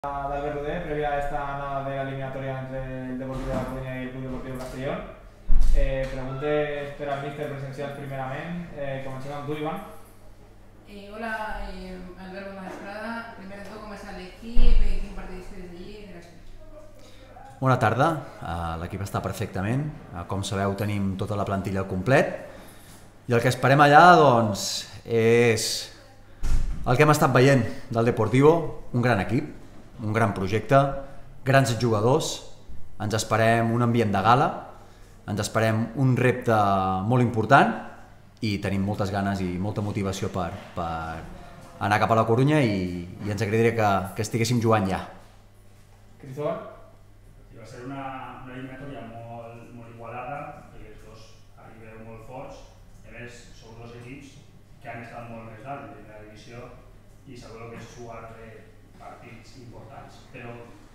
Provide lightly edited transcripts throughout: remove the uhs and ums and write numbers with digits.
de Albert Roder, previa a esta nada de la eliminatoria entre el Deportivo de la Coruña y el Club Deportivo Castellón. Preguntes per al míster presencials primerament. Comencem amb tu, Ivan. Hola, Albert, bona vesprada. Primer de tot, com està l'equip? Quin partit estàs allí? Gràcies. Bona tarda, l'equip està perfectament. Com sabeu, tenim tota la plantilla al complet. I el que esperem allà, doncs, és el que hem estat veient del Deportivo, un gran equip, un gran projecte, grans jugadors, ens esperem un ambient de gala, ens esperem un repte molt important i tenim moltes ganes i molta motivació per anar cap a la Corunya i ens agradaria que estiguéssim jugant ja. Cristóbal? Va ser una eliminatòria molt igualada, perquè els dos arribeu molt forts. A més, sou dos equips que han estat molt més dalt en la divisió i sabeu que és jugar partits importants. Però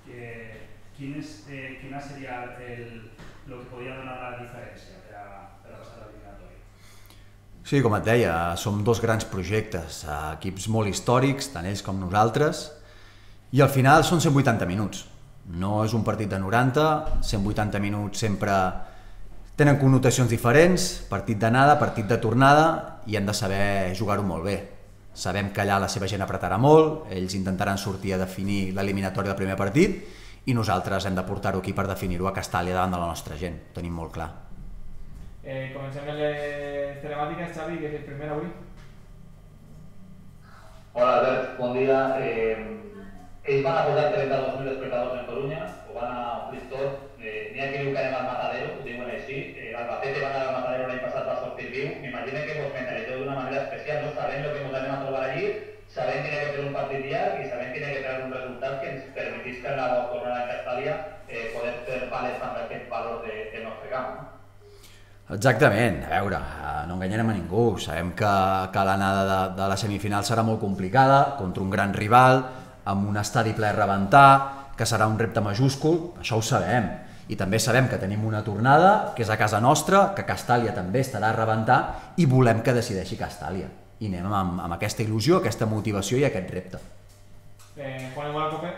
quina seria el que podria donar la diferència per a passar l'eliminatòria? Sí, com et deia, som dos grans projectes, equips molt històrics, tant ells com nosaltres, i al final són 180 minuts. No és un partit de 90, 180 minuts sempre tenen connotacions diferents, partit d'anada, partit de tornada, i hem de saber jugar-ho molt bé. Sabem que allà la seva gent apretarà molt, ells intentaran sortir a definir l'eliminatòria del primer partit, i nosaltres hem de portar-ho aquí per definir-ho a Castàlia davant de la nostra gent, ho tenim molt clar. Comencem amb les telemàtiques. Xavi, que és el primer avui. Hola Albert, bon dia. Ells van a posar 32.000 espectadors en Corunya, ho van a omplir tot. N'hi ha que diu que anem al Matadero, ho diuen així. Albacete van anar al Matadero l'any passat, va sortir viu. M'imagino que vos mentalitzeu d'una manera especial, no? Sabent el que ens anem a trobar allí, sabent que n'hi ha que fer un partit llarg i sabent que n'hi ha que treure un resultat que ens permetisca en la tornada a Castàlia poder fer palès amb aquest valor del nostre camp. No? Exactament, a veure, no enganyarem a ningú, sabem que l'anada de la semifinal serà molt complicada, contra un gran rival, amb un estadi ple a rebentar, que serà un repte majúscul, això ho sabem. I també sabem que tenim una tornada, que és a casa nostra, que Castàlia també estarà a rebentar, i volem que decideixi Castàlia. I anem amb aquesta il·lusió, aquesta motivació i aquest repte. Juan Igual Cope.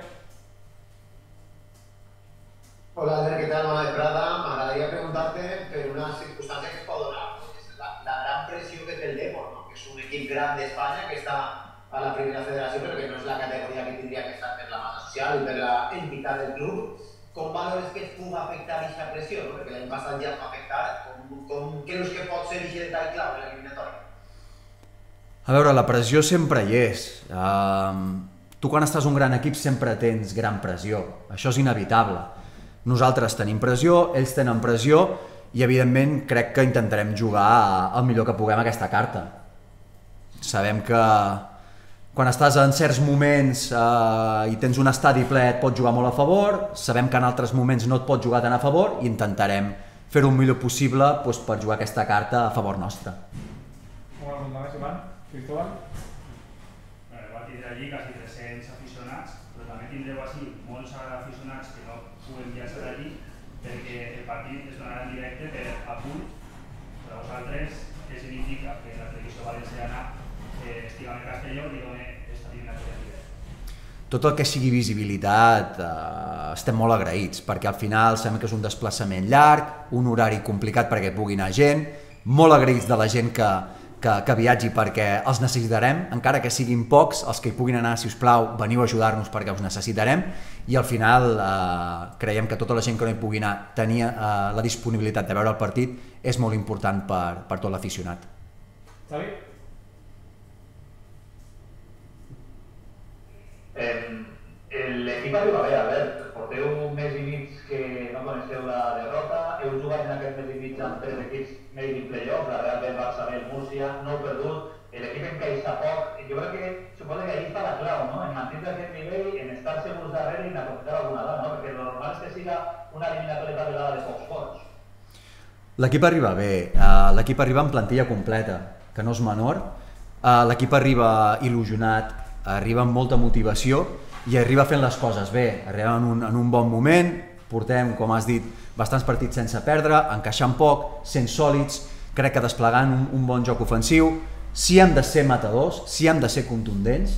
Hola Albert, ¿qué tal? Bona vesprada. M'agradaria preguntarte per una circumstància que es pot donar, que és la gran pressió que té el Depor, ¿no? Que és un equip gran d'Espanya que està a la primera federació, però que no és la categoria que tindria que estar per la massa social i per la entitat del club. Com valores que es pugui afectar aquesta pressió? No? Perquè l'any passat ja es va afectar. Com creus que pot ser aquest detall clau en l'eliminatòria? A veure, la pressió sempre hi és. Tu quan estàs un gran equip sempre tens gran pressió. Això és inevitable. Nosaltres tenim pressió, ells tenen pressió i evidentment crec que intentarem jugar el millor que puguem aquesta carta. Sabem que quan estàs en certs moments i tens un estadi ple et pot jugar molt a favor, sabem que en altres moments no et pot jugar tan a favor i intentarem fer-ho el millor possible per jugar aquesta carta a favor nostre. Una pregunta més, Ivan. Cristóbal. Va tindre allí quasi 300 aficionats, però també tindreu així molts aficionats que no puguen viatjar d'allí perquè el partit es donarà en directe per a punt. Per a vosaltres, què significa que la televisió valenciana estiga en Castelló i doni aquesta eliminatòria en directe? Tot el que sigui visibilitat estem molt agraïts, perquè al final sabem que és un desplaçament llarg, un horari complicat perquè pugui anar gent, molt agraïts de la gent que viatgi perquè els necessitarem, encara que siguin pocs, els que hi puguin anar, si us plau, veniu a ajudar-nos perquè us necessitarem, i al final creiem que tota la gent que no hi pugui anar tenir la disponibilitat de veure el partit és molt important per tot l'aficionat. Xavi? L'equip arriba bé, Albert. Porteu un mes i mig que no coneixeu la derrota, heu jugat en aquest mes i mig amb 3 equips made in playoff, la Real del Barça, el Múrcia, no heu perdut, l'equip encaixa poc, jo crec que suposo que allí està la clau, no? En mantenir aquest nivell, en estar segurs darrere i en aprofitar alguna dada, no? Perquè el normal és que siga una eliminatòria carregada de pocs forts. L'equip arriba bé, l'equip arriba amb plantilla completa, que no és menor, l'equip arriba il·lusionat, arriba amb molta motivació i arriba fent les coses bé, arriba en un bon moment, portem, com has dit, bastants partits sense perdre, encaixant poc, sent sòlids, crec que desplegant un bon joc ofensiu. Si hem de ser matadors, si hem de ser contundents,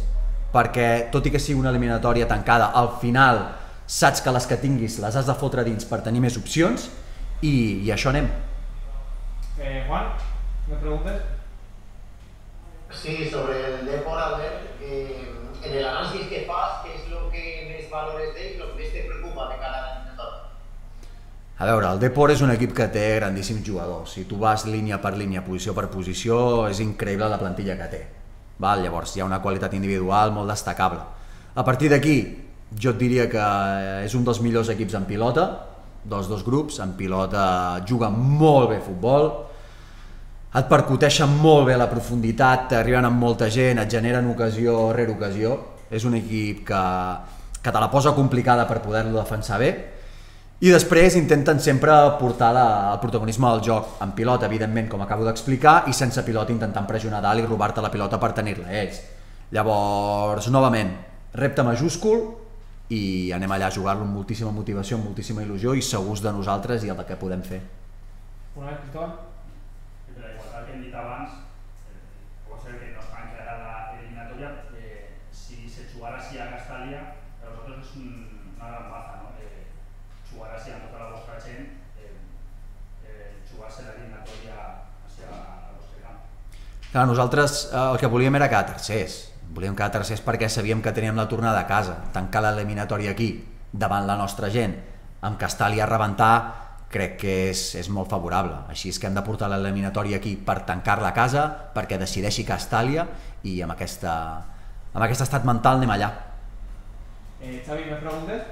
perquè tot i que sigui una eliminatòria tancada, al final saps que les que tinguis les has de fotre dins per tenir més opcions i això anem. Juan, ¿me preguntes? Sí, sobre el Depor, Albert, en el análisis que fas, ¿qué es lo que més valores de y lo que més te preocupa de cara a l'eliminatòria? A veure, el Depor és un equip que té grandíssims jugadors. Si tu vas línia per línia, posició per posició, és increïble la plantilla que té. Val? Llavors hi ha una qualitat individual molt destacable. A partir d'aquí, jo et diria que és un dels millors equips en pilota, dels dos grups. En pilota juga molt bé futbol, et percuteixen molt bé a la profunditat, arriben amb molta gent, et generen ocasió rere ocasió. És un equip que te la posa complicada per poder-lo defensar bé. I després intenten sempre portar el protagonisme del joc, en pilota, evidentment, com acabo d'explicar, i sense pilota intentant pressionar dalt i robar-te la pilota per tenir-la ells. Llavors, novament, repte majúscul i anem allà a jugar-lo amb moltíssima motivació, amb moltíssima il·lusió i segurs de nosaltres i el que podem fer. Una vez, Cristóbal. Per la igualtat que hem dit abans, pot ser que no es tanqui ara l'eliminatòria, si se jugara així a Castàlia, per vosaltres és una gran baza, no? Jugar així amb tota la vostra gent, jugar-se l'eliminatòria així al vostre camp. Clar, nosaltres el que volíem era quedar tercers. Volíem quedar tercers perquè sabíem que teníem la tornada a casa. Tancar l'eliminatòria aquí, davant la nostra gent, amb Castàlia a rebentar, crec que és molt favorable. Així és que hem de portar l'eliminatòria aquí per tancar-la a casa, perquè decideixi Castàlia i amb aquest estat mental anem allà. Xavi, ¿me preguntes?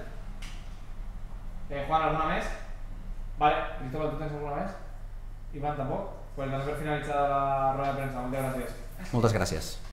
Juan, ¿alguna més? Vale, Cristóbal, ¿tú tienes alguna més? Iván, tampoc? Pues damos per finalitzada la roda de premsa. Moltes gràcies. Moltes gràcies.